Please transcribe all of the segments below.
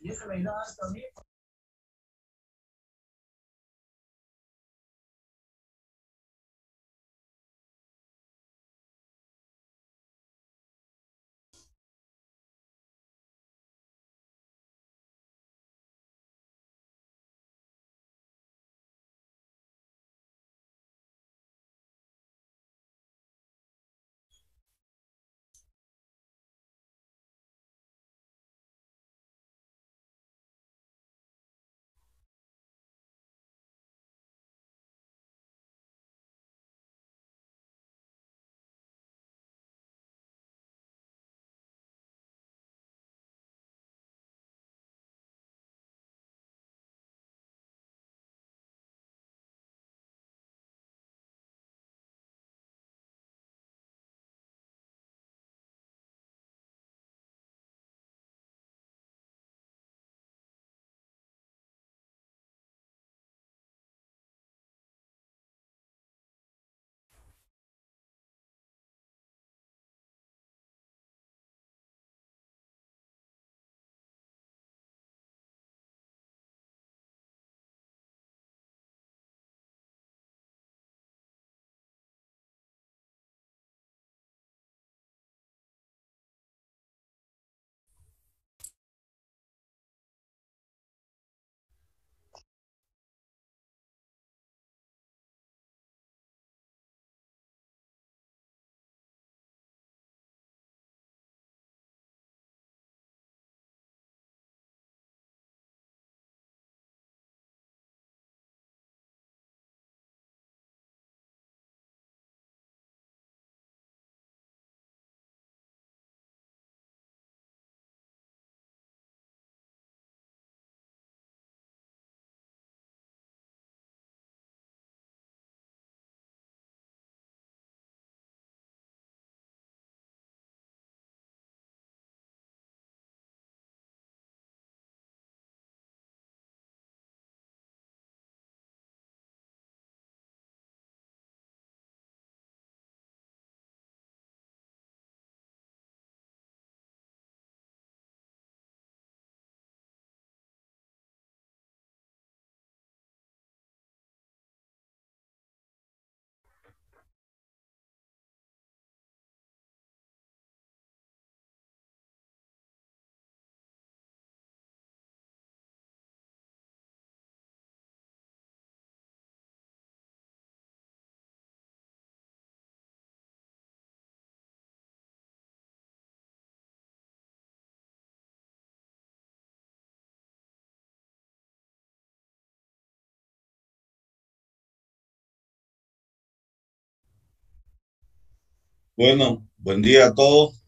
Bueno, buen día a todos.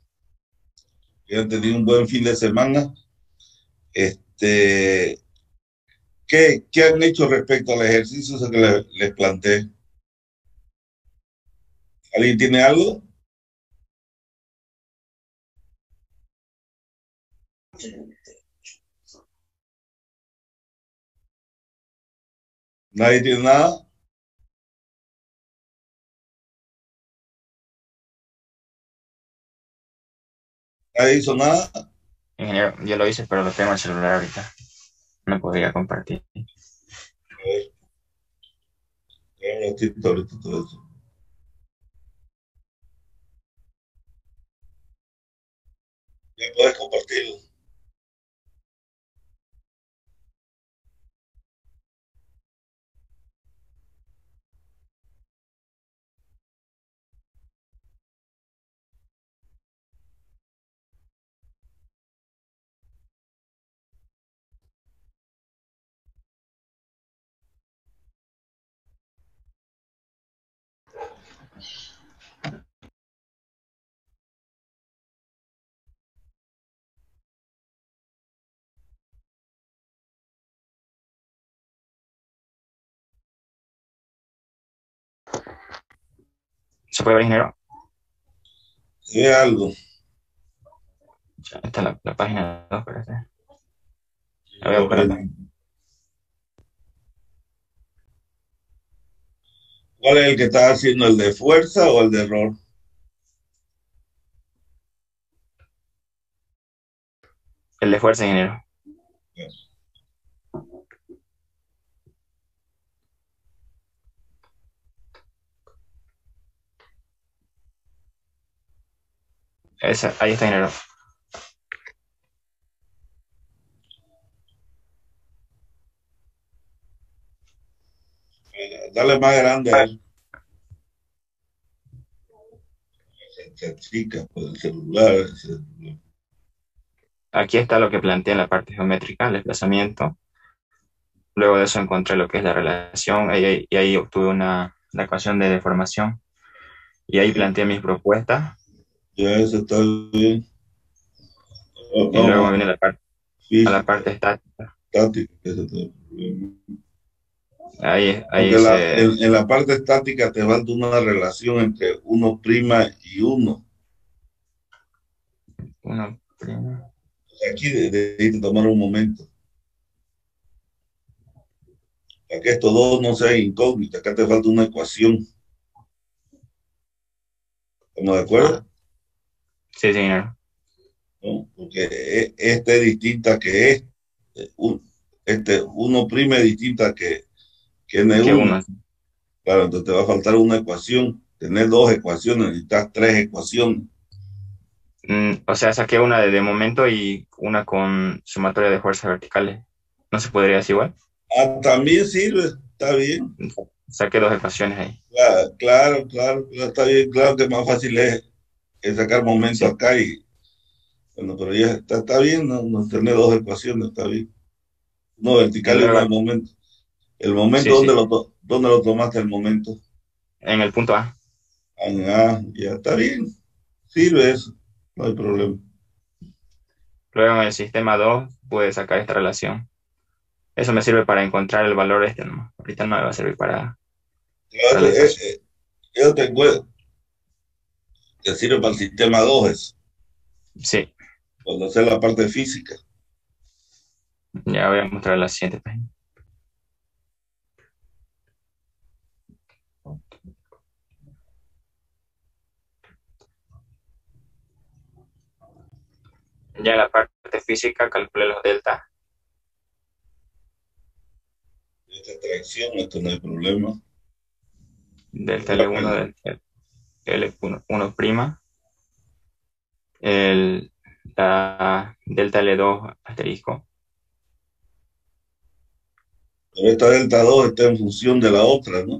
Que han tenido un buen fin de semana. Este, ¿qué han hecho respecto al ejercicio que les planteé? ¿Alguien tiene algo? ¿Nadie tiene nada? ¿Nadie hizo nada? Ingeniero, yo lo hice, pero lo tengo en el celular ahorita. No podría compartir. A ver, un ratito ahorita todo eso. Ya puedes compartirlo. ¿Se puede ver, ingeniero? Ve algo. Esta es la página 2, parece. La voy a Ok. buscar acá. ¿Cuál es el que está haciendo, el de fuerza o el de error? El de fuerza, ingeniero. Ahí está, ingeniero. Dale más grande a él. Se achica por el celular. Aquí está lo que plantea en la parte geométrica, el desplazamiento. Luego de eso encontré lo que es la relación y ahí obtuve la ecuación de deformación. Y ahí Sí, planteé mis propuestas. ya eso está bien. Y luego me Vamos viene a la física, parte estática. estática, eso está bien. Ahí Porque hice en la parte estática te falta una relación entre uno prima y uno. una prima. Aquí debiste tomar un momento. Para que estos dos no sean incógnitas, acá te falta una ecuación. ¿Estamos de Ah, acuerdo? sí, señor. ¿No? Porque este es distinta que este. Este uno prima es distinta que Que N1. uno. Claro, entonces te va a faltar una ecuación. Tener dos ecuaciones, necesitas tres ecuaciones. O sea, saqué una de momento y una con sumatoria de fuerzas verticales. ¿No se podría hacer igual? Ah, también sirve, está bien. Saqué dos ecuaciones ahí. Claro, claro, claro, claro, está bien. Claro que más fácil es sacar momento Sí. acá y, bueno, pero ya está bien, no, no tener dos ecuaciones, está bien. Uno Y vertical y una de luego, momento. El momento, sí, sí, dónde lo tomaste el momento? en el punto A. Ah, ya está bien, sirve eso, no hay problema. Luego en el sistema 2 pude sacar esta relación. Eso me sirve para encontrar el valor este, ¿no? Ahorita no me va a servir para Claro, la ecuación. yo te encuentro que sirve para el sistema 2 eso, Sí, cuando hacer la parte física. ya voy a mostrar la siguiente página. Ya en la parte física calculé los delta. Esta extracción, esto no hay problema. Delta L1, delta L1 prima. La delta L2 asterisco. Pero esta delta 2 está en función de la otra, ¿no?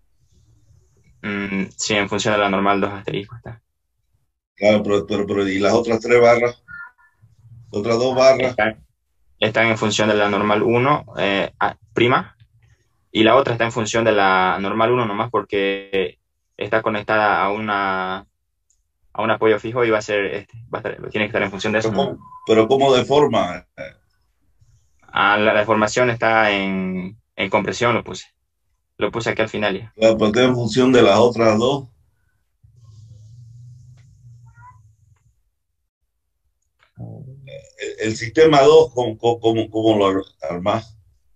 Sí, en función de la normal 2 asterisco está. Claro, pero y las otras tres barras, las otras dos barras, Están, están en función de la normal 1 prima y la otra está en función de la normal 1 nomás porque está conectada a un apoyo fijo y va a ser, tiene que estar en función de eso, pero ¿no? ¿cómo deforma? La deformación está en compresión, lo puse. Lo puse aquí al final ya. Claro, pero está en función de las otras dos. El sistema 2, ¿cómo lo armás?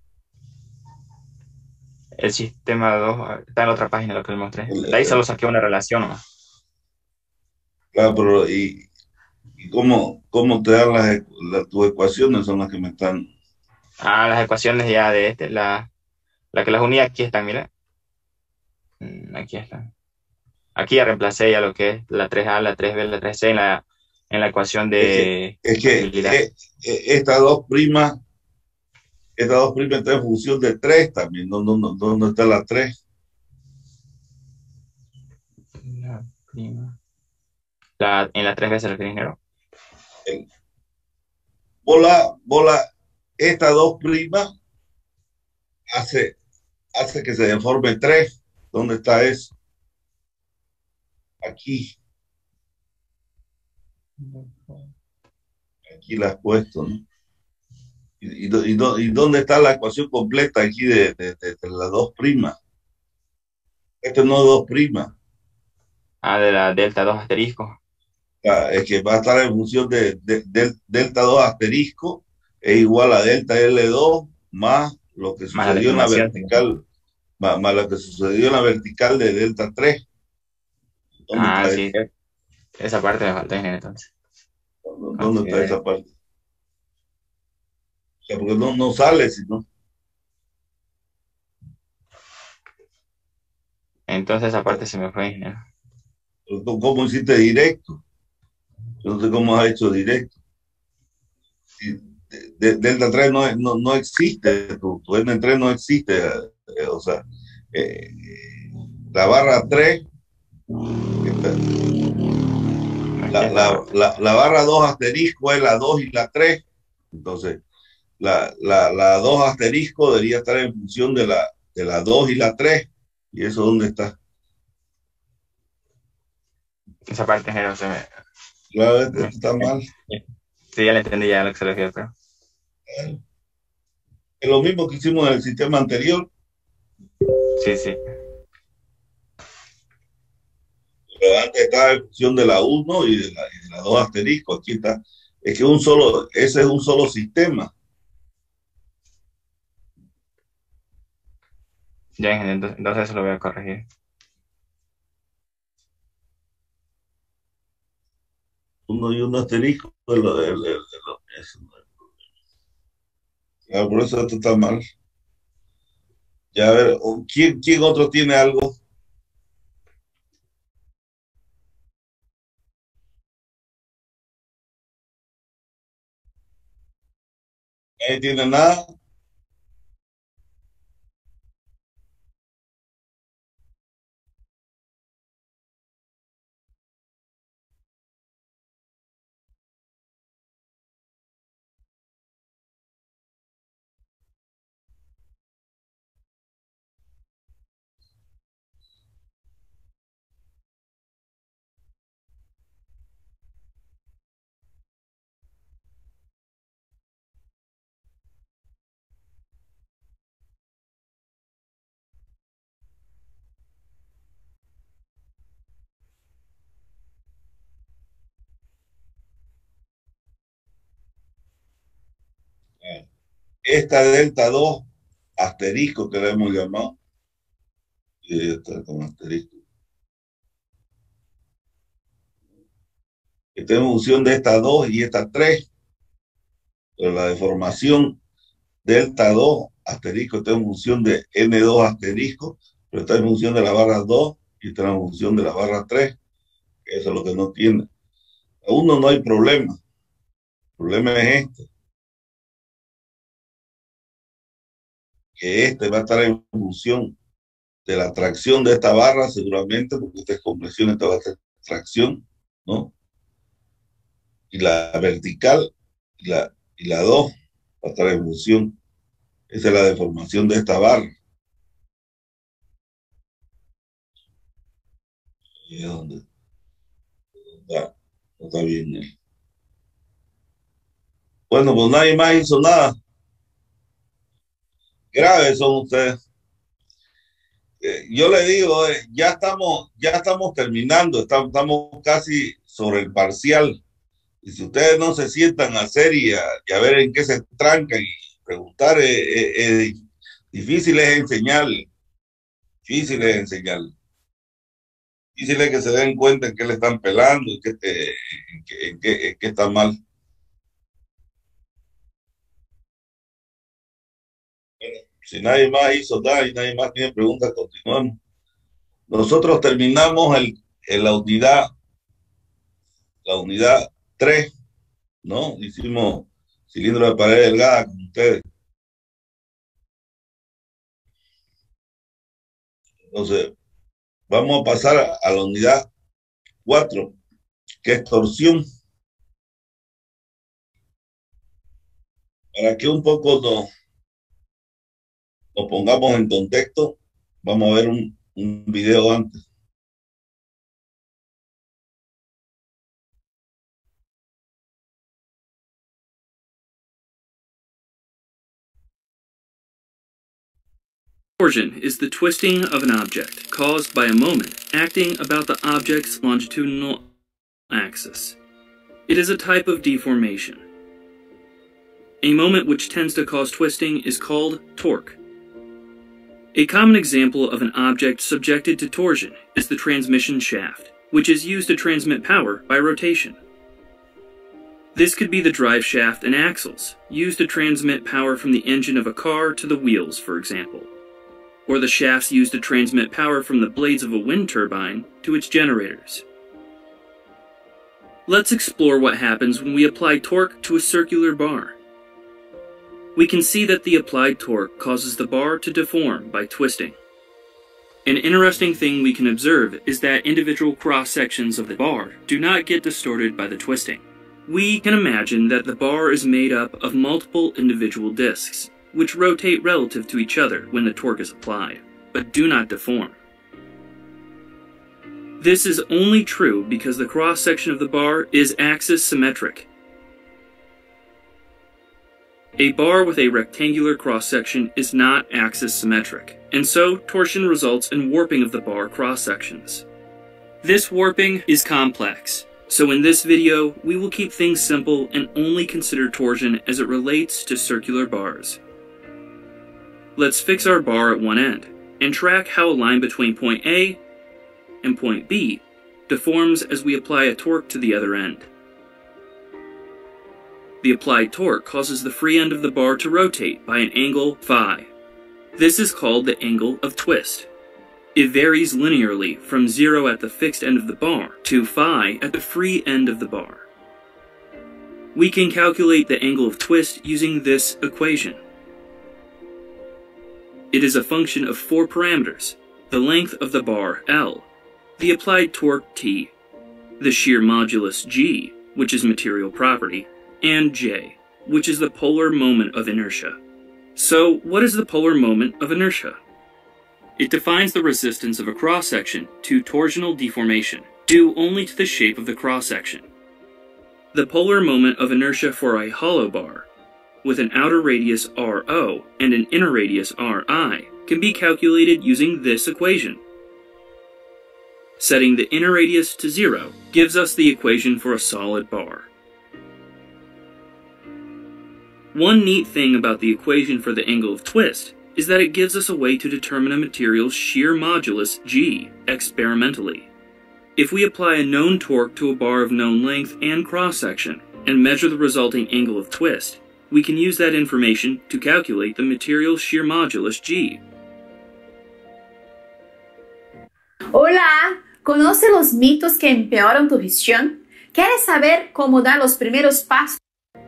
El sistema 2 está en la otra página lo que les mostré. El- De ahí solo el- saqué una relación nomás. claro, pero ¿y cómo te dan tus ecuaciones? Son las que me están. Las ecuaciones ya de la que las uní aquí están, mira. Aquí están. Aquí ya reemplacé ya lo que es la 3A, la 3B, la 3C en la ecuación Es que, de es que factibilidad. estas dos primas están en función de tres también. ¿Dónde está la tres? La prima. En la 3B se refiere, ingeniero. El- bola, estas dos primas hace, hace que se deforme tres. ¿Dónde está eso? Aquí, aquí la has puesto, ¿no? ¿Y dónde está la ecuación completa aquí de las dos primas? Esto no es dos primas. De la delta 2 asterisco. Es que va a estar en función del delta 2 asterisco es igual a delta L2 más lo que Más la sucedió en la deformación. vertical, más lo que sucedió en la vertical de delta 3. ¿Dónde está Sí. eso? Esa parte me falta, ingeniero, entonces. ¿Dónde está Consideré. esa parte? sea, porque no sale, sino. Entonces esa parte se me fue. ¿Cómo hiciste directo? Yo no sé cómo has hecho directo. Delta 3 no existe, tu N3 no existe. O sea, eh, la barra 3, Aquí está la barra. la barra 2 asterisco es la 2 y la 3. Entonces, la 2 asterisco debería estar en función de la 2 y la 3. ¿Y eso dónde está? Esa parte en general se me... Claro, esto está mal. Sí, ya le entendí ya lo que se refiere, pero... Es lo mismo que hicimos en el sistema anterior, Sí, sí. pero antes estaba en función de la 1 y de la 2 asterisco. Aquí está. Es que ese es un solo sistema. Ya, entonces eso lo voy a corregir. Uno y un asterisco. Eso, ah, por eso esto está mal. Ya a ver, ¿quién otro tiene algo? ¿Nadie tiene nada? Esta delta 2 asterisco que le hemos llamado, y esta con asterisco, está en función de esta 2 y esta 3, pero la deformación delta 2 asterisco está en función de N2 asterisco, pero está en función de la barra 2 y está en función de la barra 3, que eso es lo que no tiene. A uno no hay problema, el problema es que este va a estar en función de la tracción de esta barra, seguramente, porque esta es compresión, esta va a ser tracción, ¿no? Y la vertical y la 2 va a estar en función. Esa es la deformación de esta barra. Y es donde está, no está bien. Bueno, pues nadie más hizo nada. Graves son ustedes. Yo le digo, ya estamos terminando, estamos casi sobre el parcial. Y si ustedes no se sientan a hacer y a ver en qué se trancan y preguntar, difícil es enseñarle, difícil es enseñarle. Difícil es que se den cuenta en qué le están pelando, en qué está mal. Si nadie más hizo nada y nadie más tiene preguntas, continuamos. Nosotros terminamos la unidad 3, ¿no? Hicimos cilindro de pared delgada con ustedes. Entonces, vamos a pasar a la unidad 4, que es torsión. Para que un poco nos pongamos en contexto, vamos a ver un video antes. Torsion is the twisting of an object caused by a moment acting about the object's longitudinal axis. It is a type of deformation. A moment which tends to cause twisting is called torque. A common example of an object subjected to torsion is the transmission shaft, which is used to transmit power by rotation. This could be the drive shaft and axles, used to transmit power from the engine of a car to the wheels, for example. Or the shafts used to transmit power from the blades of a wind turbine to its generators. Let's explore what happens when we apply torque to a circular bar. We can see that the applied torque causes the bar to deform by twisting. An interesting thing we can observe is that individual cross-sections of the bar do not get distorted by the twisting. We can imagine that the bar is made up of multiple individual discs, which rotate relative to each other when the torque is applied, but do not deform. This is only true because the cross-section of the bar is axis symmetric. A bar with a rectangular cross-section is not axis symmetric, and so torsion results in warping of the bar cross-sections. This warping is complex, so in this video we will keep things simple and only consider torsion as it relates to circular bars. Let's fix our bar at one end, and track how a line between point A and point B deforms as we apply a torque to the other end. The applied torque causes the free end of the bar to rotate by an angle phi. This is called the angle of twist. It varies linearly from 0 at the fixed end of the bar to phi at the free end of the bar. We can calculate the angle of twist using this equation. It is a function of 4 parameters: the length of the bar, L, the applied torque, T, the shear modulus, G, which is material property, and J, which is the polar moment of inertia. So, what is the polar moment of inertia? It defines the resistance of a cross-section to torsional deformation, due only to the shape of the cross-section. The polar moment of inertia for a hollow bar, with an outer radius RO and an inner radius RI, can be calculated using this equation. Setting the inner radius to 0 gives us the equation for a solid bar. One neat thing about the equation for the angle of twist is that it gives us a way to determine a material's shear modulus, G, experimentally. If we apply a known torque to a bar of known length and cross-section, and measure the resulting angle of twist, we can use that information to calculate the material's shear modulus, G. Hola, ¿conoce los mitos que empeoran tu visión? ¿Quieres saber cómo dar los primeros pasos?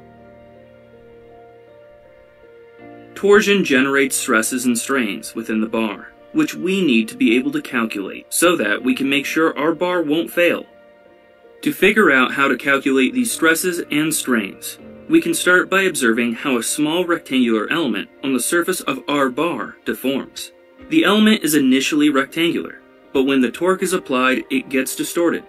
Torsion generates stresses and strains within the bar, which we need to be able to calculate so that we can make sure our bar won't fail. To figure out how to calculate these stresses and strains, we can start by observing how a small rectangular element on the surface of our bar deforms. The element is initially rectangular, but when the torque is applied, it gets distorted.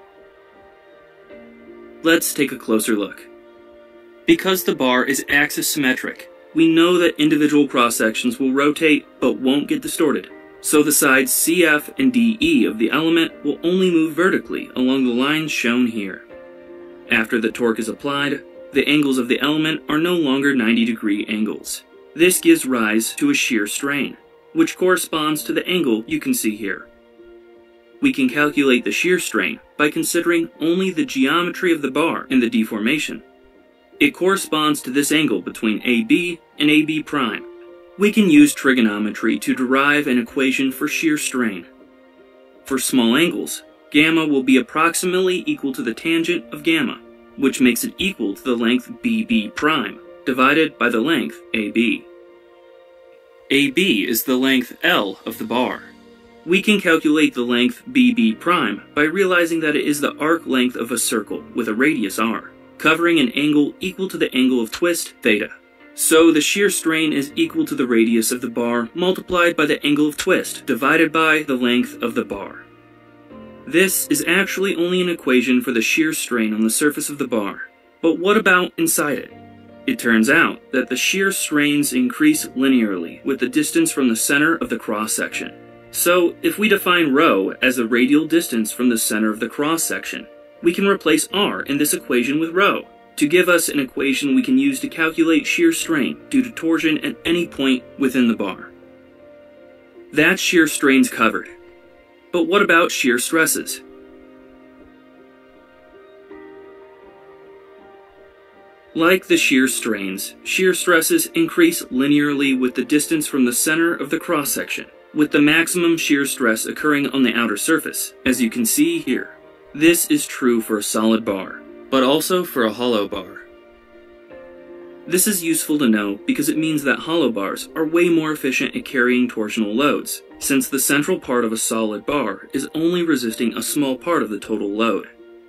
Let's take a closer look. Because the bar is axis symmetric, we know that individual cross-sections will rotate but won't get distorted, so the sides CF and DE of the element will only move vertically along the lines shown here. After the torque is applied, the angles of the element are no longer 90-degree angles. This gives rise to a shear strain, which corresponds to the angle you can see here. We can calculate the shear strain by considering only the geometry of the bar and the deformation. It corresponds to this angle between AB and AB prime. We can use trigonometry to derive an equation for shear strain. For small angles, gamma will be approximately equal to the tangent of gamma, which makes it equal to the length BB prime, divided by the length AB. AB is the length L of the bar. We can calculate the length BB prime by realizing that it is the arc length of a circle with a radius r, covering an angle equal to the angle of twist, theta. So the shear strain is equal to the radius of the bar multiplied by the angle of twist divided by the length of the bar. This is actually only an equation for the shear strain on the surface of the bar. But what about inside it? It turns out that the shear strains increase linearly with the distance from the center of the cross-section. So if we define ρ as the radial distance from the center of the cross-section, we can replace r in this equation with ρ to give us an equation we can use to calculate shear strain due to torsion at any point within the bar. That's shear strains covered. But what about shear stresses? Like the shear strains, shear stresses increase linearly with the distance from the center of the cross-section, with the maximum shear stress occurring on the outer surface, as you can see here. This is true for a solid bar, but also for a hollow bar. This is useful to know because it means that hollow bars are way more efficient at carrying torsional loads, since the central part of a solid bar is only resisting a small part of the total load.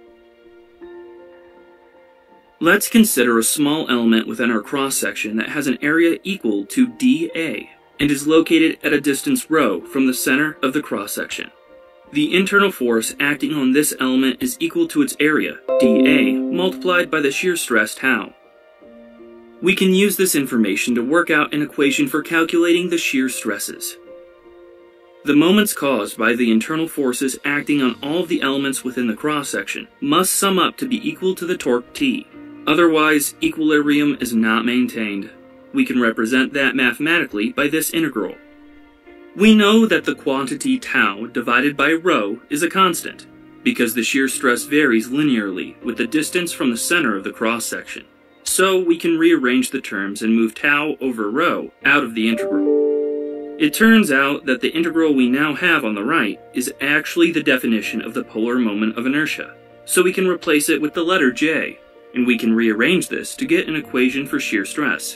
Let's consider a small element within our cross-section that has an area equal to dA and is located at a distance ρ from the center of the cross-section. The internal force acting on this element is equal to its area, dA, multiplied by the shear stress tau. We can use this information to work out an equation for calculating the shear stresses. The moments caused by the internal forces acting on all of the elements within the cross-section must sum up to be equal to the torque T. Otherwise, equilibrium is not maintained. We can represent that mathematically by this integral. We know that the quantity tau divided by ρ is a constant, because the shear stress varies linearly with the distance from the center of the cross-section. So we can rearrange the terms and move tau over ρ out of the integral. It turns out that the integral we now have on the right is actually the definition of the polar moment of inertia, so we can replace it with the letter J, and we can rearrange this to get an equation for shear stress.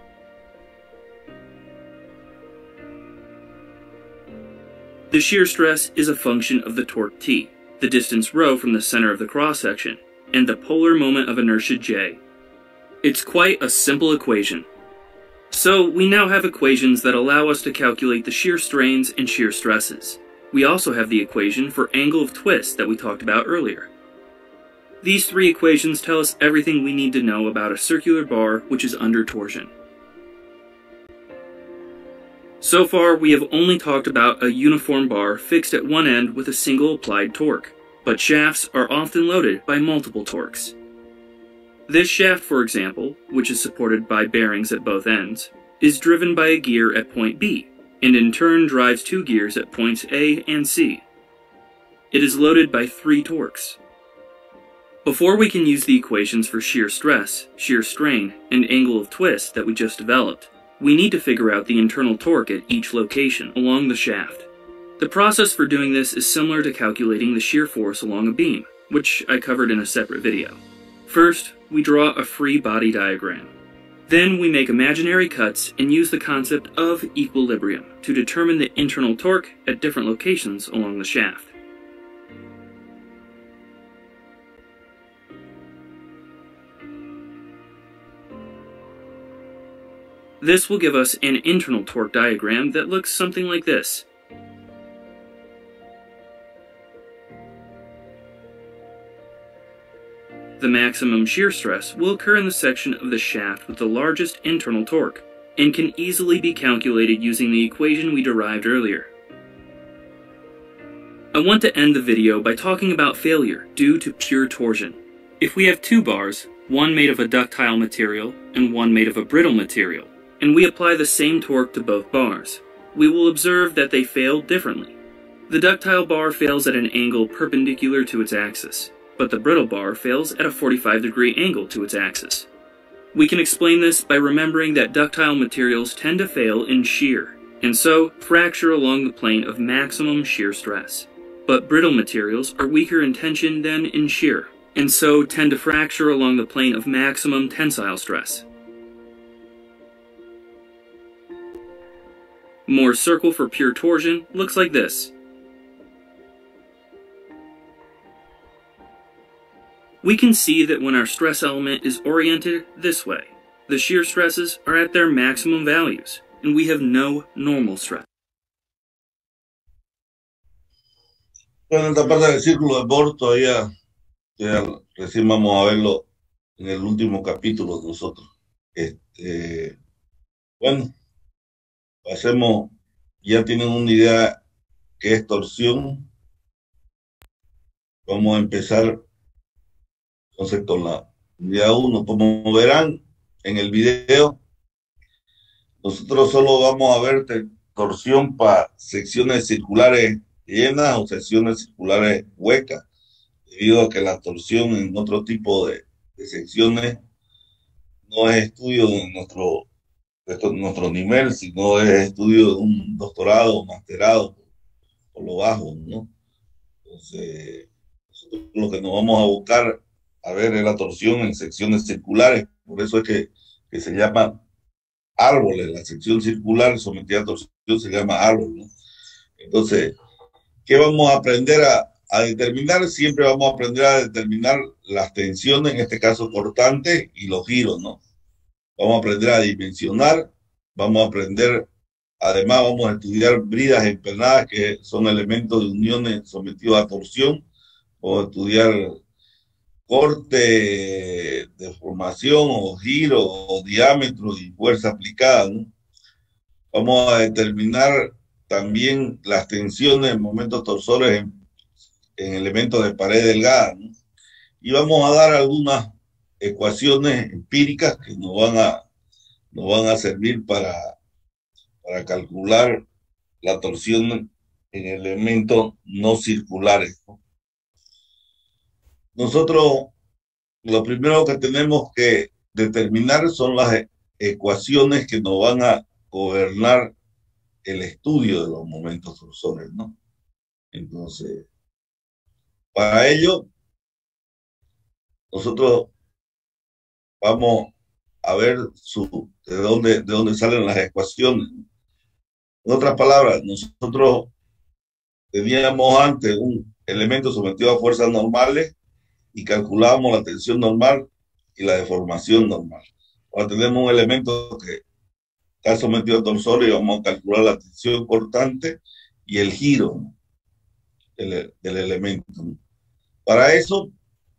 The shear stress is a function of the torque T, the distance ρ from the center of the cross-section, and the polar moment of inertia J. It's quite a simple equation. So we now have equations that allow us to calculate the shear strains and shear stresses. We also have the equation for angle of twist that we talked about earlier. These three equations tell us everything we need to know about a circular bar which is under torsion. So far, we have only talked about a uniform bar fixed at one end with a single applied torque, but shafts are often loaded by multiple torques. This shaft, for example, which is supported by bearings at both ends, is driven by a gear at point B, and in turn drives two gears at points A and C. It is loaded by 3 torques. Before we can use the equations for shear stress, shear strain, and angle of twist that we just developed, we need to figure out the internal torque at each location along the shaft. The process for doing this is similar to calculating the shear force along a beam, which I covered in a separate video. First, we draw a free body diagram. Then we make imaginary cuts and use the concept of equilibrium to determine the internal torque at different locations along the shaft. This will give us an internal torque diagram that looks something like this. The maximum shear stress will occur in the section of the shaft with the largest internal torque, and can easily be calculated using the equation we derived earlier. I want to end the video by talking about failure due to pure torsion. If we have 2 bars, one made of a ductile material and one made of a brittle material, and we apply the same torque to both bars, we will observe that they fail differently. The ductile bar fails at an angle perpendicular to its axis, but the brittle bar fails at a 45-degree angle to its axis. We can explain this by remembering that ductile materials tend to fail in shear, and so fracture along the plane of maximum shear stress. But brittle materials are weaker in tension than in shear, and so tend to fracture along the plane of maximum tensile stress. Moore's circle for pure torsion looks like this. We can see that when our stress element is oriented this way, the shear stresses are at their maximum values, and we have no normal stress. Bueno, esta parte del círculo de Bohr todavía recién vamos a verlo en el último capítulo de nosotros. Bueno, pasemos, ya tienen una idea qué es torsión. Vamos a empezar entonces con la unidad 1. Como verán en el video, nosotros solo vamos a ver torsión para secciones circulares llenas o secciones circulares huecas, debido a que la torsión en otro tipo de secciones no es estudio de nuestro nivel, sino es estudio de un doctorado, masterado, por lo bajo, ¿no? Entonces, nosotros lo que nos vamos a buscar a ver es la torsión en secciones circulares, por eso es que se llama árboles, la sección circular sometida a torsión se llama árbol, ¿no? Entonces, ¿qué vamos a aprender a determinar? Siempre vamos a aprender a determinar las tensiones, en este caso cortantes, y los giros, ¿no? Vamos a aprender a dimensionar, vamos a aprender, además vamos a estudiar bridas empenadas, que son elementos de uniones sometidos a torsión, vamos a estudiar corte, deformación o giro o diámetro y fuerza aplicada, ¿no? Vamos a determinar también las tensiones en momentos torsores en elementos de pared delgada, ¿no? Y vamos a dar algunas ecuaciones empíricas que nos van a servir para calcular la torsión en elementos no circulares, ¿no? Nosotros lo primero que tenemos que determinar son las ecuaciones que nos van a gobernar el estudio de los momentos torsores, ¿no? Entonces, para ello, nosotros vamos a ver de dónde salen las ecuaciones. En otras palabras, nosotros teníamos antes un elemento sometido a fuerzas normales y calculábamos la tensión normal y la deformación normal. Ahora tenemos un elemento que está sometido a torsores y vamos a calcular la tensión cortante y el giro, ¿no?, del elemento, ¿no? Para eso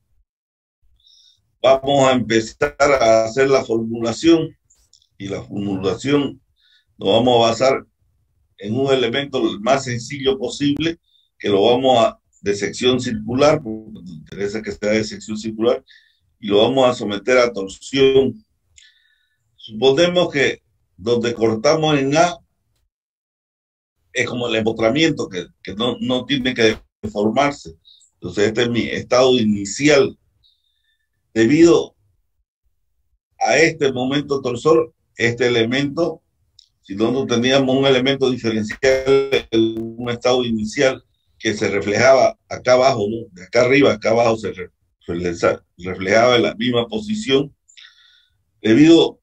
vamos a empezar a hacer la formulación, y la formulación nos vamos a basar en un elemento lo más sencillo posible, que lo vamos a de sección circular, porque nos interesa que sea de sección circular, y lo vamos a someter a torsión. Suponemos que donde cortamos en A es como el empotramiento, que no tiene que deformarse. Entonces este es mi estado inicial. Debido a este momento torsor, este elemento, si no teníamos un elemento diferencial en un estado inicial que se reflejaba acá abajo, ¿no?, de acá arriba, acá abajo se reflejaba en la misma posición. Debido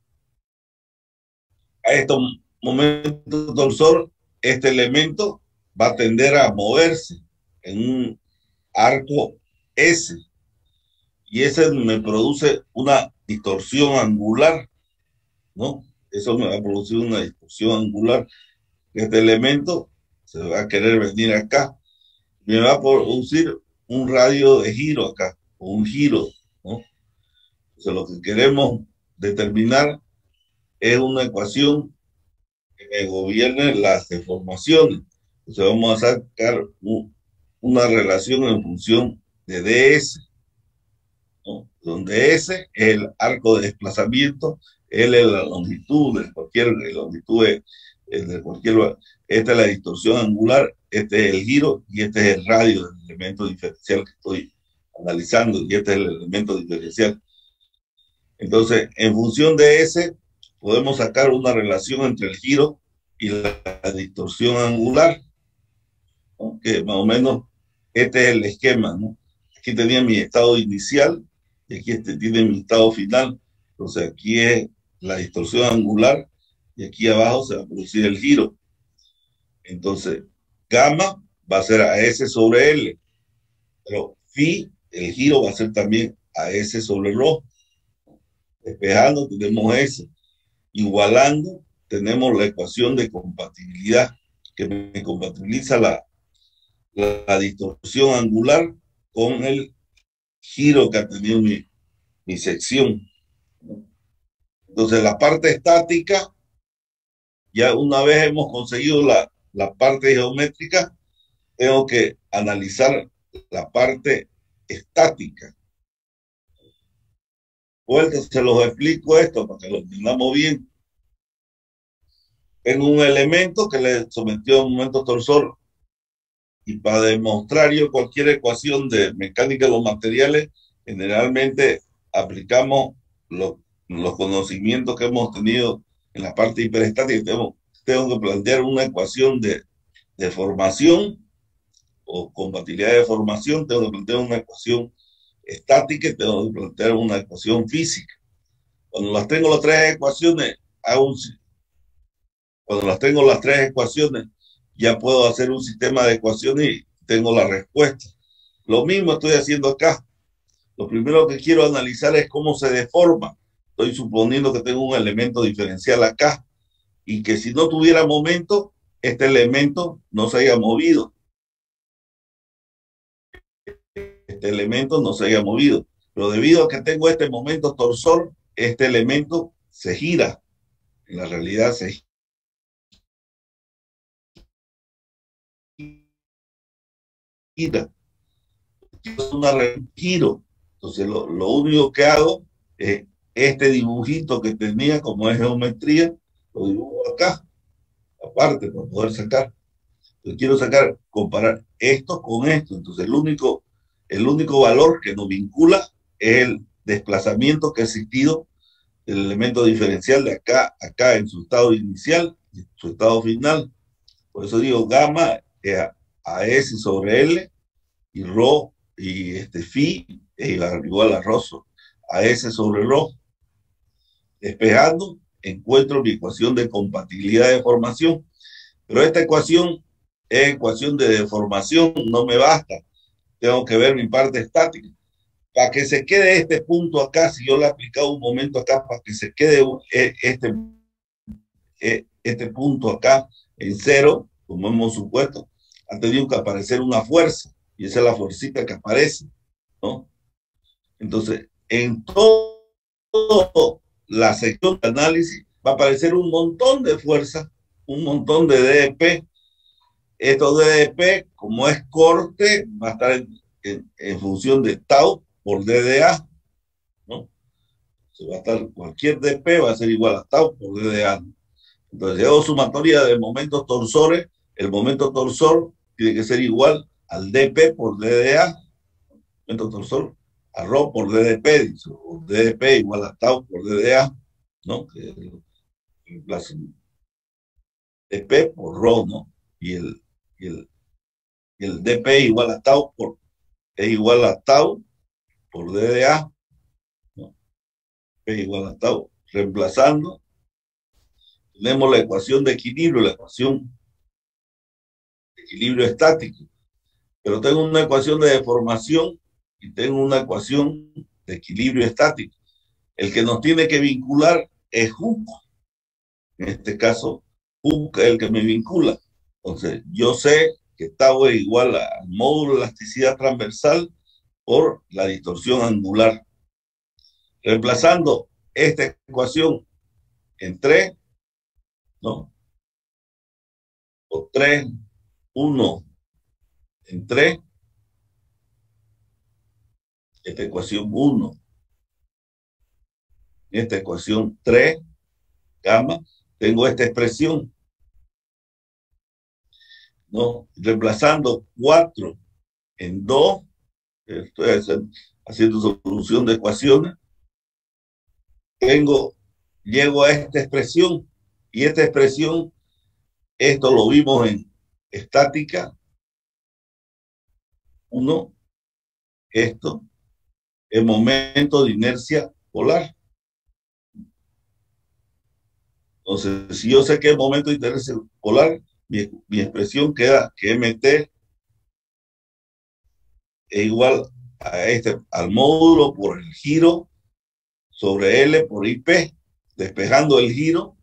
a estos momentos torsor, este elemento va a tender a moverse en un arco S, y ese me produce una distorsión angular, ¿no? Eso me va a producir una distorsión angular. Este elemento se va a querer venir acá, me va a producir un radio de giro acá, o un giro, ¿no? Entonces lo que queremos determinar es una ecuación que me gobierne las deformaciones. Entonces vamos a sacar una relación en función de ds, ¿no?, donde S es el arco de desplazamiento, L es la longitud de cualquier longitud de cualquier. Esta es la distorsión angular, este es el giro y este es el radio del elemento diferencial que estoy analizando, y este es el elemento diferencial. Entonces, en función de S, podemos sacar una relación entre el giro y la distorsión angular, ¿no?, que más o menos este es el esquema, ¿no? Aquí tenía mi estado inicial y aquí tiene mi estado final. Entonces aquí es la distorsión angular y aquí abajo se va a producir el giro. Entonces gamma va a ser a S sobre L, pero phi, el giro va a ser también a S sobre ρ. Despejando tenemos S. Igualando tenemos la ecuación de compatibilidad, que me compatibiliza la distorsión angular con el giro que ha tenido mi sección. Entonces la parte estática, ya una vez hemos conseguido la parte geométrica, tengo que analizar la parte estática. Pues se los explico esto para que lo entendamos bien. En un elemento que le sometió a un momento torsor, y para demostrar yo cualquier ecuación de mecánica de los materiales, generalmente aplicamos los conocimientos que hemos tenido en la parte hiperestática, tengo que plantear una ecuación de formación o compatibilidad de formación, tengo que plantear una ecuación estática y tengo que plantear una ecuación física. Cuando las tengo las tres ecuaciones, cuando las tengo las tres ecuaciones, ya puedo hacer un sistema de ecuaciones y tengo la respuesta. Lo mismo estoy haciendo acá. Lo primero que quiero analizar es cómo se deforma. Estoy suponiendo que tengo un elemento diferencial acá y que si no tuviera momento, este elemento no se haya movido. Este elemento no se haya movido. Pero debido a que tengo este momento torsor, este elemento se gira. En la realidad se gira. Es un giro. Entonces lo único que hago es este dibujito que tenía como es geometría, lo dibujo acá, aparte, para poder sacar. Entonces quiero comparar esto con esto. Entonces el único valor que nos vincula es el desplazamiento que ha existido del elemento diferencial de acá a acá en su estado inicial y su estado final. Por eso digo gamma es a S sobre L y rho y phi es igual a rho a S sobre rho. Despejando, encuentro mi ecuación de compatibilidad de formación. Pero esta ecuación es ecuación de deformación, no me basta. Tengo que ver mi parte estática. Para que se quede este punto acá, si yo le he aplicado un momento acá, para que se quede este punto acá en cero, como hemos supuesto, ha tenido que aparecer una fuerza, y esa es la fuercita que aparece, ¿no? Entonces, en toda la sección de análisis va a aparecer un montón de fuerzas, un montón de DDP. Estos DDP, como es corte, va a estar en función de tau por DDA, ¿no? Se va a estar, cualquier DP va a ser igual a tau por DDA, ¿no? Entonces, hago sumatoria de momentos torsores, el momento torsor tiene que ser igual al DP por DDA, momento torsor, a rho por DDP, dice, o DDP igual a tau por DDA, ¿no? Que reemplazo DP por rho, ¿no? Y el DP igual a tau es igual a tau por DDA, ¿no? P igual a tau. Reemplazando, tenemos la ecuación de equilibrio, la ecuación de equilibrio estático. Pero tengo una ecuación de deformación y tengo una ecuación de equilibrio estático. El que nos tiene que vincular es Hooke. En este caso, Hooke es el que me vincula. Entonces, yo sé que tau es igual al módulo de elasticidad transversal por la distorsión angular. Reemplazando esta ecuación en 3, ¿no? O 3, 1 en 3, esta ecuación 1, esta ecuación 3, gamma, tengo esta expresión, ¿no? Reemplazando 4 en 2, estoy haciendo solución de ecuaciones, llego a esta expresión, y esta expresión, esto lo vimos en estática 1, esto es momento de inercia polar. Entonces, si yo sé que es momento de inercia polar, mi expresión queda que MT es igual al módulo por el giro sobre L por IP, despejando el giro.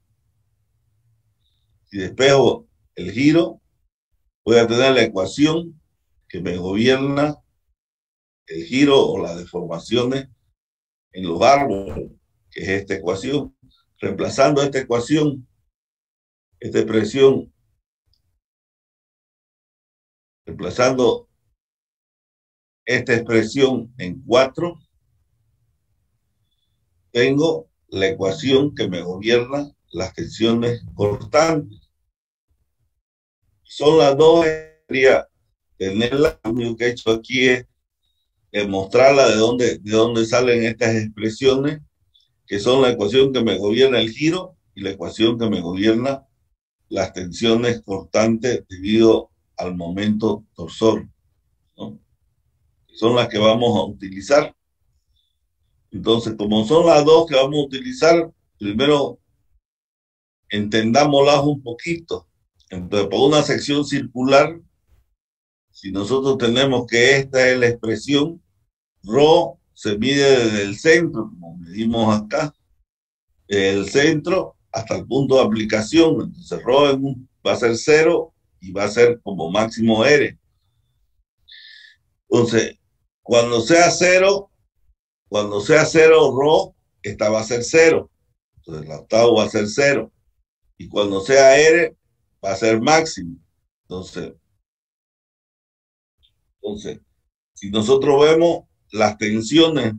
Si despejo el giro, voy a tener la ecuación que me gobierna el giro o las deformaciones en los árboles, que es esta ecuación. Reemplazando esta ecuación, esta expresión, reemplazando esta expresión en 4, tengo la ecuación que me gobierna las tensiones cortantes. Son las dos, quería tenerla. Lo único que he hecho aquí es mostrarla de dónde salen estas expresiones que son la ecuación que me gobierna el giro y la ecuación que me gobierna las tensiones cortantes debido al momento torsor, ¿no? Son las que vamos a utilizar. Entonces, como son las dos que vamos a utilizar, primero entendámoslas un poquito. Entonces, por una sección circular, si nosotros tenemos que esta es la expresión, ρ se mide desde el centro, como medimos acá, el centro hasta el punto de aplicación. Entonces, ρ va a ser 0 y va a ser como máximo R. Entonces, cuando sea 0, ρ, esta va a ser 0. Entonces, el octavo va a ser 0. Y cuando sea R, va a ser máximo. Entonces, si nosotros vemos las tensiones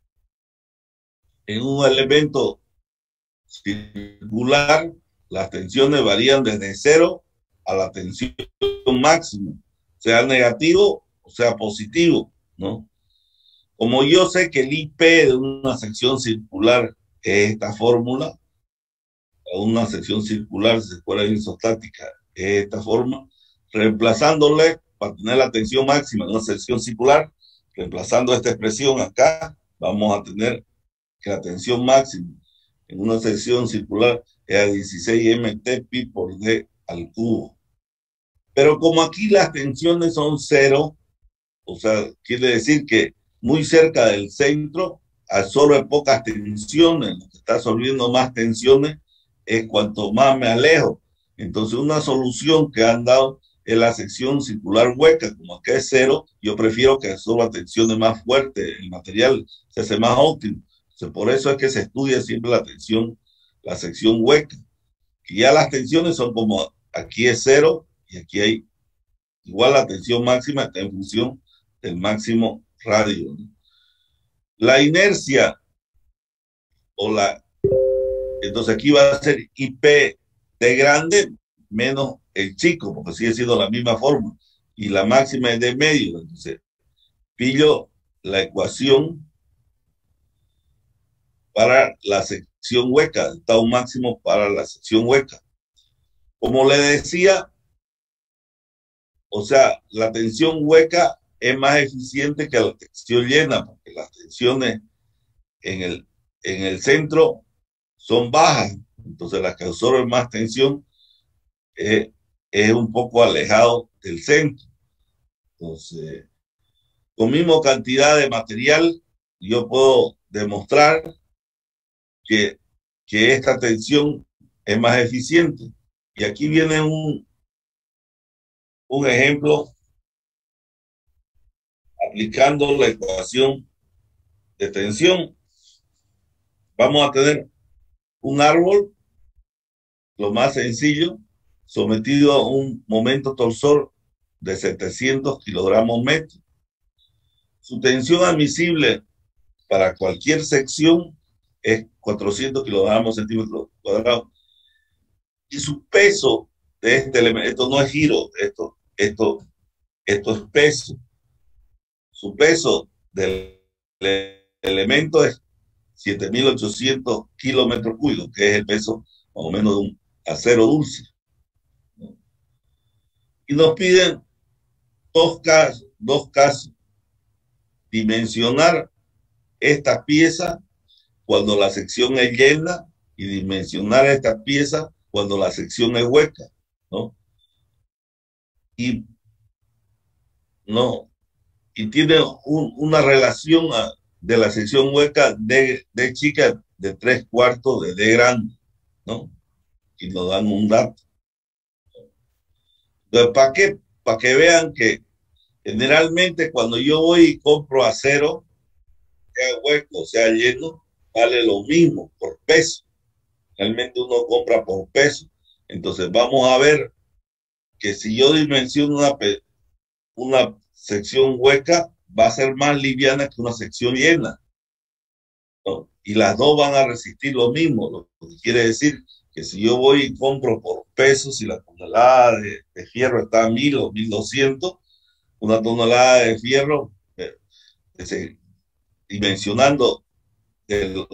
en un elemento circular, las tensiones varían desde 0 a la tensión máxima, sea negativo o sea positivo, ¿no? Como yo sé que el IP de una sección circular es esta fórmula, una sección circular, si se acuerdan en isostática, es esta forma, reemplazándole para tener la tensión máxima en una sección circular, reemplazando esta expresión acá, vamos a tener que la tensión máxima en una sección circular es a 16 mt pi por d al cubo. Pero como aquí las tensiones son 0, o sea, quiere decir que muy cerca del centro absorbe pocas tensiones, lo que está absorbiendo más tensiones es cuanto más me alejo. Entonces, una solución que han dado es la sección circular hueca. Como acá es 0, yo prefiero que absorba tensiones más fuertes, el material se hace más óptimo. Entonces, por eso es que se estudia siempre la sección hueca. Y ya las tensiones son como aquí es 0 y aquí hay igual la tensión máxima está en función del máximo radio, ¿no? La inercia entonces aquí va a ser IP de grande menos el chico, porque sigue siendo la misma forma, y la máxima es de medio. Entonces pillo la ecuación para la sección hueca, tau máximo para la sección hueca. Como le decía, o sea, la tensión hueca es más eficiente que la tensión llena, porque las tensiones en el centro son bajas, entonces las que absorben más tensión es un poco alejado del centro. Entonces, con misma cantidad de material, yo puedo demostrar que esta tensión es más eficiente. Y aquí viene un ejemplo aplicando la ecuación de tensión. Vamos a tener un árbol, lo más sencillo, sometido a un momento torsor de 700 kilogramos metro. Su tensión admisible para cualquier sección es 400 kilogramos centímetros cuadrados. Y su peso de este elemento, esto no es giro, esto es peso. Su peso del elemento es 7.800 kilómetros cúbicos, que es el peso más o menos de un acero dulce. Y nos piden dos casos. Dimensionar esta pieza cuando la sección es llena y dimensionar esta pieza cuando la sección es hueca, ¿no? Y tiene una relación de la sección hueca de chica de 3/4 de D grande, ¿no? Y nos dan un dato. Entonces, para que vean que generalmente cuando yo voy y compro acero, sea hueco, sea lleno, vale lo mismo por peso. Realmente uno compra por peso. Entonces vamos a ver que si yo dimensiono una sección hueca, va a ser más liviana que una sección llena, ¿no? Y las dos van a resistir lo mismo, lo que quiere decir que si yo voy y compro por peso, si la tonelada de fierro está a 1.000 o 1.200, una tonelada de fierro, dimensionando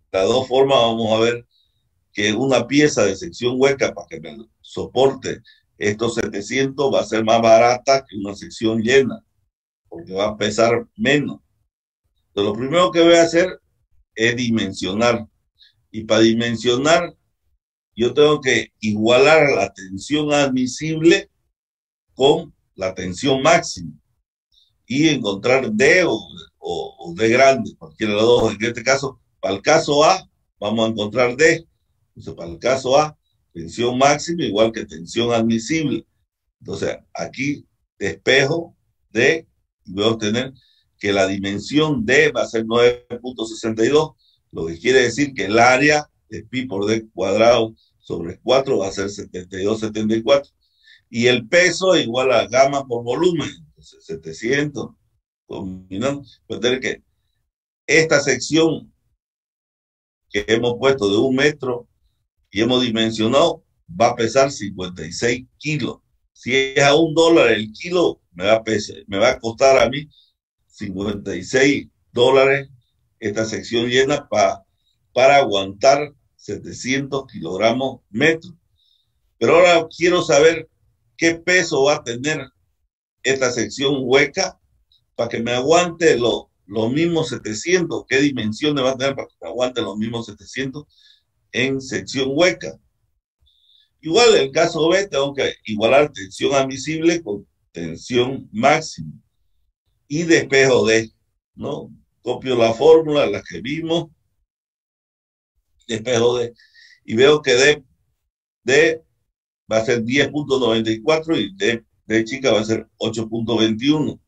las dos formas vamos a ver que una pieza de sección hueca para que me soporte estos 700 va a ser más barata que una sección llena, porque va a pesar menos. Entonces, lo primero que voy a hacer es dimensionar. Y para dimensionar, yo tengo que igualar la tensión admisible con la tensión máxima y encontrar D o D grande, cualquiera de los dos. En este caso, para el caso A, vamos a encontrar D. Entonces, para el caso A, tensión máxima igual que tensión admisible. Entonces, aquí despejo D y voy a obtener que la dimensión D va a ser 9.62, lo que quiere decir que el área de pi por D cuadrado sobre 4 va a ser 72,74. Y el peso igual a gamma por volumen, entonces 700, combinando, puede tener que esta sección que hemos puesto de 1 metro y hemos dimensionado va a pesar 56 kilos. Si es a $1 el kilo, me va a costar a mí $56 esta sección llena para aguantar 700 kilogramos metro. Pero ahora quiero saber qué peso va a tener esta sección hueca para que me aguante los mismos 700. ¿Qué dimensiones va a tener para que me aguante los mismos 700 en sección hueca? Igual en el caso B tengo que igualar tensión admisible con tensión máxima y despejo D, ¿no? Copio la fórmula, la que vimos, despejo D y veo que D va a ser 10.94 y D chica va a ser 8.21.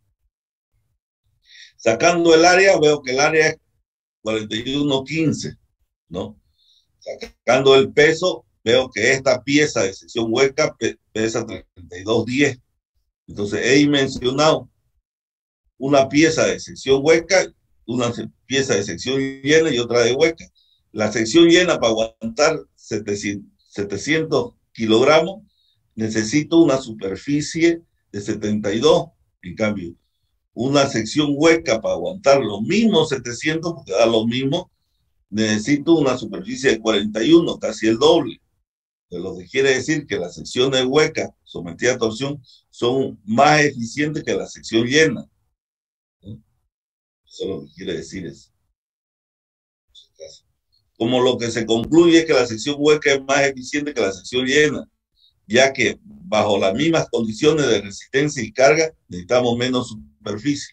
Sacando el área, veo que el área es 41.15, ¿no? Sacando el peso, veo que esta pieza de sección hueca pesa 32.10. Entonces he dimensionado una pieza de sección hueca, una pieza de sección llena y otra de hueca. La sección llena, para aguantar 700 kilogramos, necesito una superficie de 72. En cambio, una sección hueca para aguantar los mismos 700, porque da lo mismo, necesito una superficie de 41, casi el doble. Lo que quiere decir que las secciones huecas sometidas a torsión son más eficientes que la sección llena. ¿No? Eso es lo que quiere decir eso. Como lo que se concluye es que la sección hueca es más eficiente que la sección llena, ya que bajo las mismas condiciones de resistencia y carga necesitamos menos superficie.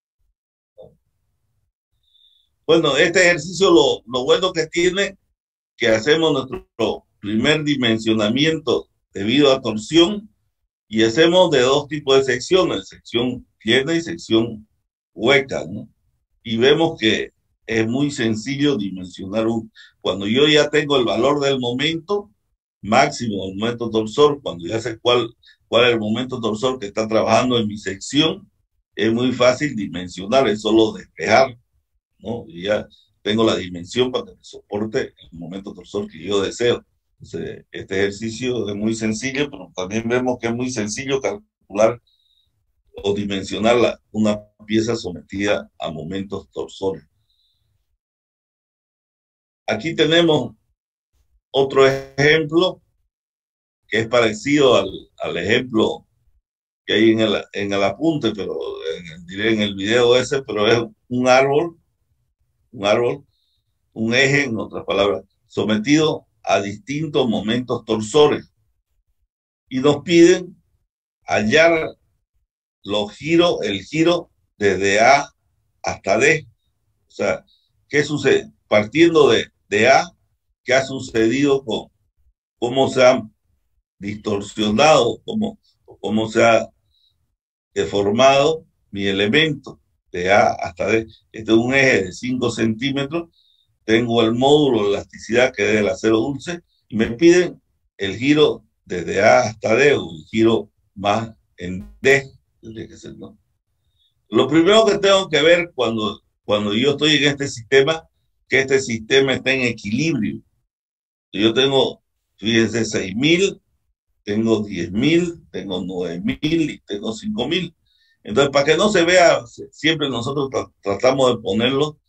Bueno, este ejercicio lo bueno que tiene, que hacemos nuestro primer dimensionamiento debido a torsión y hacemos de dos tipos de secciones, sección llena y sección hueca, ¿no? Y vemos que es muy sencillo dimensionar cuando yo ya tengo el valor del momento máximo, el momento torsor, cuando ya sé cuál es el momento torsor que está trabajando en mi sección, es muy fácil dimensionar, es solo despejar, ¿no? Y ya tengo la dimensión para que me soporte el momento torsor que yo deseo. Entonces, este ejercicio es muy sencillo, pero también vemos que es muy sencillo calcular o dimensionar una pieza sometida a momentos torsores. Aquí tenemos otro ejemplo que es parecido al ejemplo que hay en el apunte, pero diré en el video ese, pero es un árbol, un eje, en otras palabras, sometido a distintos momentos torsores. Y nos piden hallar el giro desde A hasta D. O sea, ¿qué sucede? Partiendo de A, ¿qué ha sucedido con cómo se han distorsionado, cómo se ha deformado mi elemento de A hasta D? Este es un eje de 5 centímetros. Tengo el módulo de elasticidad que es el acero dulce y me piden el giro desde A hasta D o el giro más en D. ¿No? Lo primero que tengo que ver cuando yo estoy en este sistema, que este sistema está en equilibrio. Yo tengo, fíjense, 6.000, tengo 10.000, tengo 9.000 y tengo 5.000. Entonces, para que no se vea, siempre nosotros tratamos de ponerlo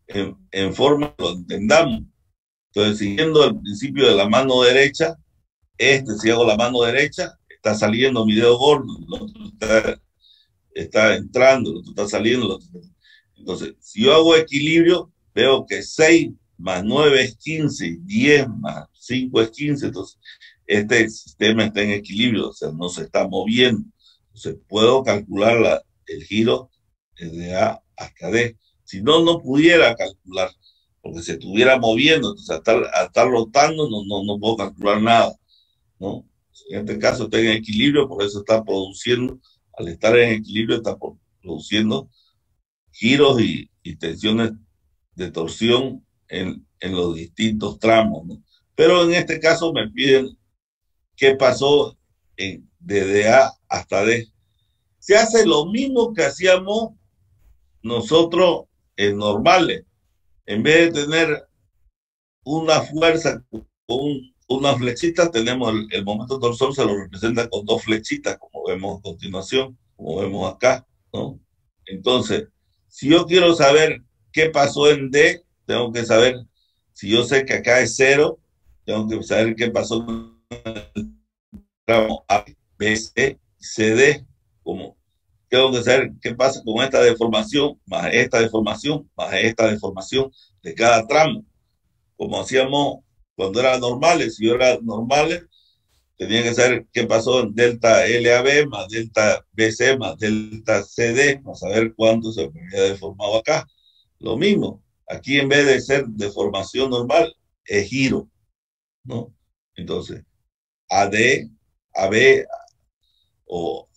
en forma que lo entendamos. Entonces, siguiendo el principio de la mano derecha, si hago la mano derecha, está saliendo mi dedo gordo, el otro está entrando, el otro está saliendo. Entonces, si yo hago equilibrio, veo que 6 más 9 es 15, 10 más 5 es 15, entonces este sistema está en equilibrio, o sea, no se está moviendo. Entonces, puedo calcular el giro desde A hasta D. Si no, no pudiera calcular, porque se estuviera moviendo, entonces al estar rotando no puedo calcular nada, ¿no? En este caso está en equilibrio, por eso está produciendo, al estar en equilibrio está produciendo giros y tensiones de torsión en los distintos tramos, ¿no? Pero en este caso me piden qué pasó desde A hasta D. Se hace lo mismo que hacíamos nosotros en normales. En vez de tener una fuerza con una flechita, tenemos el momento torsor, se lo representa con dos flechitas, como vemos a continuación, como vemos acá, ¿no? Entonces, si yo quiero saber qué pasó en D, tengo que saber, si yo sé que acá es cero, tengo que saber qué pasó en el tramo A, B, C, C, D, como tengo que saber qué pasa con esta deformación, más esta deformación, más esta deformación de cada tramo, como hacíamos cuando eran normales. Si yo era normales, tenía que saber qué pasó en delta LAB más delta BC más delta CD, para saber cuánto se había deformado acá. Lo mismo, aquí en vez de ser deformación normal, es giro, ¿no? Entonces, AD, AB o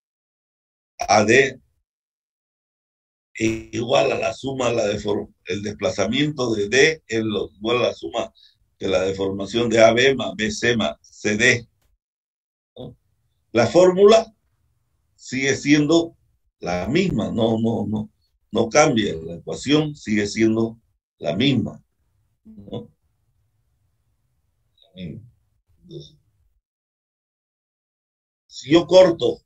AD es igual a la suma, el desplazamiento de D es igual a la suma de la deformación de AB más BC más CD, ¿no? La fórmula sigue siendo la misma, no cambia, la ecuación sigue siendo la misma, ¿no? Entonces, si yo corto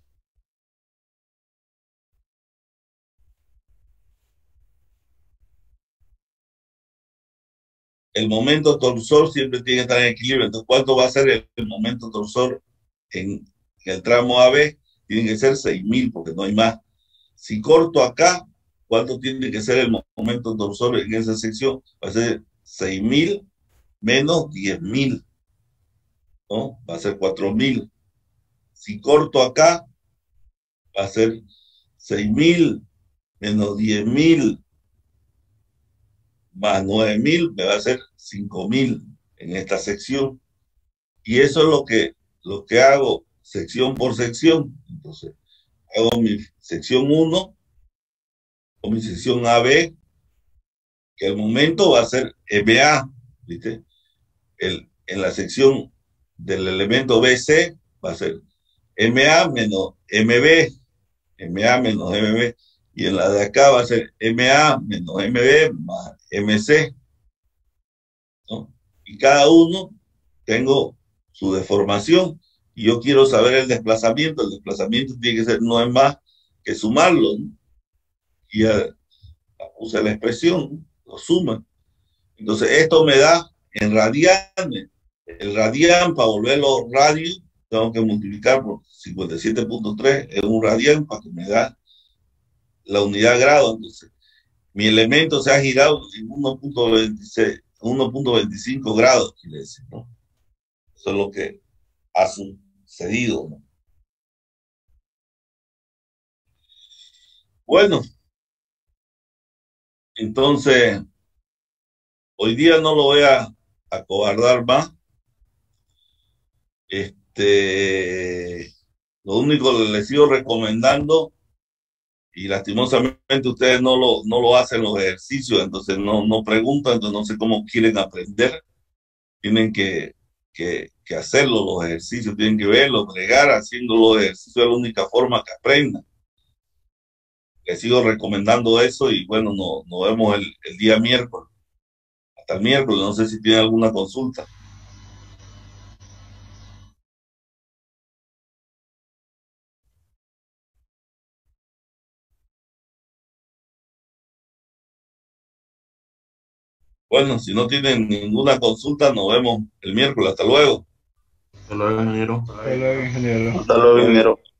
el momento torsor, siempre tiene que estar en equilibrio. Entonces, ¿cuánto va a ser el momento torsor en el tramo AB? Tiene que ser 6.000, porque no hay más. Si corto acá, ¿cuánto tiene que ser el momento torsor en esa sección? Va a ser 6.000 menos 10.000, ¿no? Va a ser 4.000. Si corto acá, va a ser 6.000 menos 10.000 más 9.000, me va a ser 5.000 en esta sección. Y eso es lo que hago sección por sección. Entonces, hago mi sección 1 o mi sección AB, que el momento va a ser MA, ¿viste? En la sección del elemento BC va a ser MA menos MB, MA menos MB, y en la de acá va a ser MA menos MB más MC, ¿no? Y cada uno tengo su deformación, y yo quiero saber el desplazamiento tiene que ser, no es más que sumarlo, ¿no? Y ya puse la expresión, ¿no? Lo suma. Entonces esto me da en radianes. El radian, para volverlo radio, tengo que multiplicar por 57.3, es un radian para que me da la unidad grado. Entonces, mi elemento se ha girado en 1.26, 1.25 grados, quiere decir, ¿no? Eso es lo que ha sucedido, ¿no? Bueno, entonces, hoy día no lo voy a acobardar más. Lo único que les sigo recomendando, y lastimosamente ustedes no lo hacen los ejercicios, entonces no preguntan, entonces no sé cómo quieren aprender. Tienen que hacerlo los ejercicios, tienen que verlo, bregar haciendo los ejercicios, es la única forma que aprendan. Les sigo recomendando eso, y bueno, nos vemos el día miércoles. Hasta el miércoles, no sé si tienen alguna consulta. Bueno, si no tienen ninguna consulta, nos vemos el miércoles. Hasta luego. Hasta luego, ingeniero. Hasta luego, ingeniero. Hasta luego, ingeniero.